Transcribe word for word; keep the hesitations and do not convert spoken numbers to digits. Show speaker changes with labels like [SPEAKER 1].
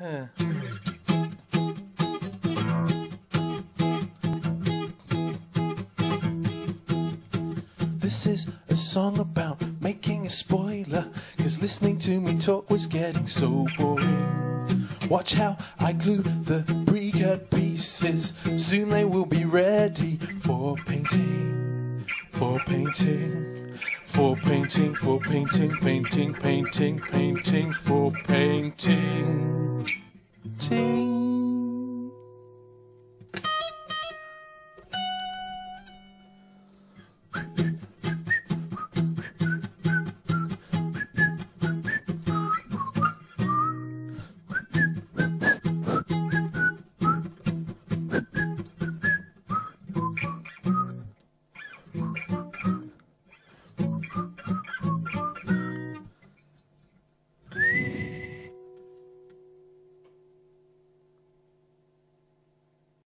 [SPEAKER 1] Huh. This is a song about making a spoiler, 'cause listening to me talk was getting so boring. Watch how I glue the pre-cut pieces. Soon they will be ready for painting. For painting. For painting, for painting, painting, painting, painting, for painting. Ting.